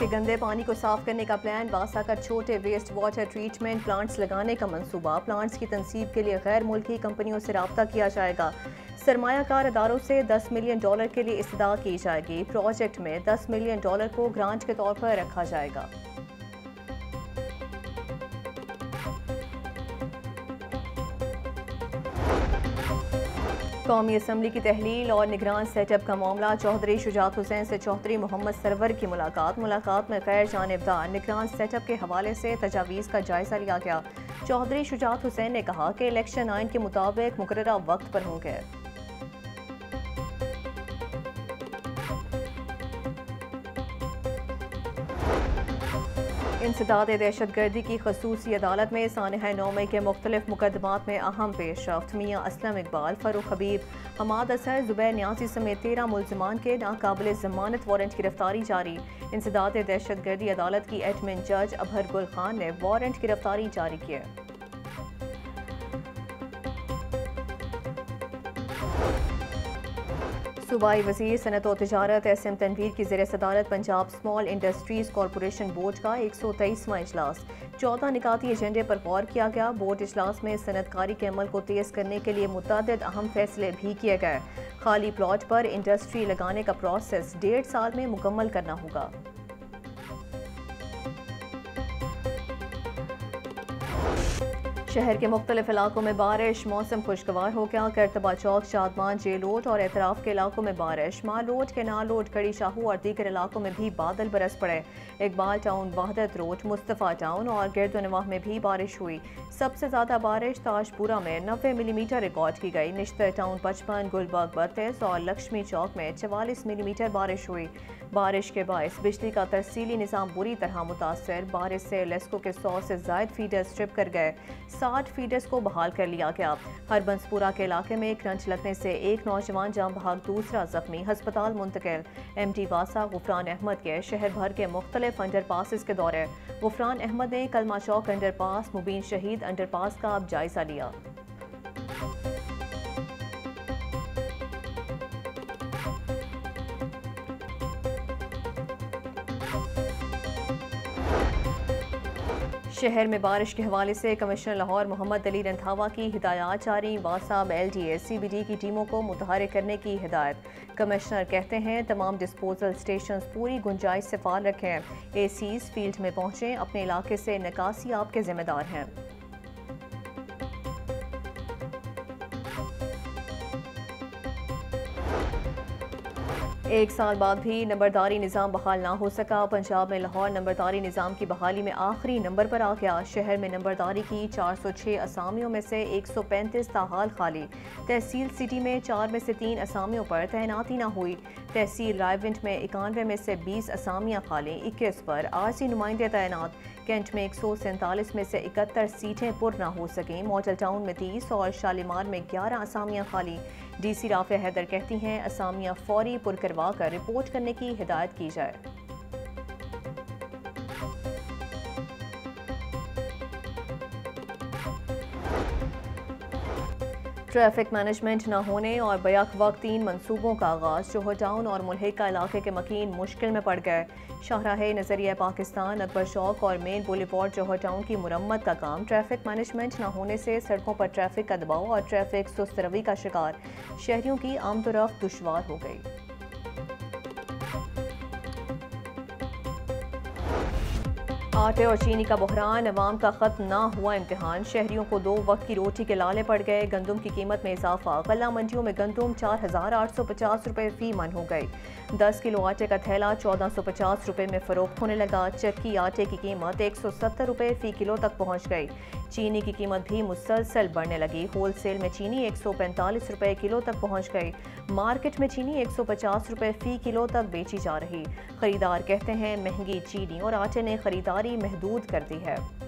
के गंदे पानी को साफ करने का प्लान। वासा का छोटे वेस्ट वाटर ट्रीटमेंट प्लांट्स लगाने का मंसूबा। प्लांट्स की तनसीब के लिए गैर मुल्की कंपनियों से राब्ता किया जाएगा। सरमायाकार अदारों से $10 मिलियन के लिए इस्तदा की जाएगी। प्रोजेक्ट में $10 मिलियन को ग्रांट के तौर पर रखा जाएगा। कौमी असम्बली की तहलील और निगरान सेटअप का मामला। चौधरी शुजात हुसैन से चौधरी मोहम्मद सरवर की मुलाकात में गैर जानिबदार निगरान सेटअप के हवाले से तजावीज़ का जायजा लिया गया। चौधरी शुजात हुसैन ने कहा कि इलेक्शन आइन के मुताबिक मुकर्ररा वक्त पर होंगे। इंसदाद दहशतगर्दी की खसूसी अदालत में सानहा 9 मई के मुख्तलिफ मुकदमात में अहम पेशरफ्त। मियाँ असलम इकबाल, फरूख हबीब, हमाद असर, जुबैर न्यासी समेत 13 मुल्जिमान के नाकाबिल जमानत वारंट गिरफ्तारी जारी। इंसदाद दहशतगर्दी अदालत की एडमिन जज अबहर गुल खान ने वारंट गिरफ्तारी जारी किए। सूबाई वज़ीर सनत और तिजारत SM तनवीर की ज़ेर सदारत Punjab small industries corporation board का 123वां इजलास। 14 निकाती एजेंडे पर गौर किया गया। बोर्ड इजलास में सनतकारी के अमल को तेज़ करने के लिए मुतअद्दिद अहम फैसले भी किए गए। खाली प्लॉट पर इंडस्ट्री लगाने का प्रोसेस 1.5 साल में मुकम्मल करना होगा। शहर के मुख्तलिफ इलाकों में बारिश। मौसम खुशगवार हो गया। करतबा चौक, शादमान, जेलोट और एतराफ के इलाकों में बारिश। मालोट, केनाल रोड, कड़ी शाहू और दीगर इलाकों में भी बादल बरस पड़े। Iqbal town, Wahdat road, Mustafa town और गिरदोनवाह में भी बारिश हुई। सबसे ज़्यादा बारिश ताजपुरा में 90 मिलीमीटर रिकॉर्ड की गई। निश्तर टाउन 55, गुलबर्ग 32 और लक्ष्मी चौक में 44 मिलीमीटर बारिश हुई। बारिश के बायस बिजली का तरसीली निज़ाम बुरी तरह मुतासर। बारिश से लेस्को के 100 से ज़ायद फीडर्स स्ट्रिप कर गए। 60 फीडर्स को बहाल कर लिया गया। हरबंसपुरा के इलाके में करंट लगने से एक नौजवान जान बहक, दूसरा जख्मी, हस्पताल मुंतकिल। MD वासा गुफरान अहमद के शहर भर के मुख्तलिफ अंडरपासेस के दौरे। गुफरान अहमद ने कलमा चौक अंडरपास, मुबीन शहीद अंडरपास का अब जायजा लिया। शहर में बारिश के हवाले से कमिश्नर लाहौर मोहम्मद अली रंधावा की हिदायत जारी। वासा LDA CBD की टीमों को मुतहरिक करने की हिदायत। कमिश्नर कहते हैं तमाम डिस्पोजल स्टेशन पूरी गुंजाइश से फाल रखें। ACs फील्ड में पहुंचें, अपने इलाके से निकासी आपके जिम्मेदार हैं। एक साल बाद भी नंबरदारी निज़ाम बहाल ना हो सका। पंजाब में लाहौर नंबरदारी निज़ाम की बहाली में आखिरी नंबर पर आ गया। शहर में नंबरदारी की 406 असामियों में से 135 ताहाल खाली। तहसील सिटी में 4 में से 3 असामियों पर तैनाती ना हुई। तहसील रायविंड में 91 में से 20 असामियाँ खाली। 21 पर RC नुमाइंदे तैनात। कैंट में 147 में से 71 सीटें पुर ना हो सकें। मॉडल टाउन में 30 और शालीमार में 11 असामियाँ खाली। DC राफिया हैदर कहती हैं असामियाँ फौरी पुर करवा कर रिपोर्ट करने की हिदायत की जाए। ट्रैफिक मैनेजमेंट न होने और बैक वक्त 3 मनसूबों का आगाज। जोहर टाउन और मुल्हिका इलाके के मकीन मुश्किल में पड़ गए। शाहराहे नजरिया पाकिस्तान, अकबर चौक और मेन बुलेवार्ड जोहर टाउन की मुरम्मत का काम। ट्रैफिक मैनेजमेंट न होने से सड़कों पर ट्रैफिक का दबाव और ट्रैफिक सुस्त रवि का शिकार। शहरियों की आमदोरफ्त दुश्वार हो गई। आटे और चीनी का बहरान, अवाम का खत्म ना हुआ इम्तिहान। शहरियों को 2 वक्त की रोटी के लाले पड़ गए। गंदम की कीमत में इजाफा। गल्ला मंडियों में गंदम 4850 रुपये फी मन हो गई। 10 किलो आटे का थैला 1450 रुपये में फरोख्त होने लगा। चक्की आटे की कीमत 170 रुपये फी किलो तक पहुँच गई। चीनी की कीमत भी मुसलसल बढ़ने लगी। होलसेल में चीनी 145 रुपये किलो तक पहुँच गई। मार्केट में चीनी 150 रुपये फी किलो तक बेची जा रही। खरीदार कहते हैं महंगी चीनी और आटे ने खरीदारी महदूद कर दी है।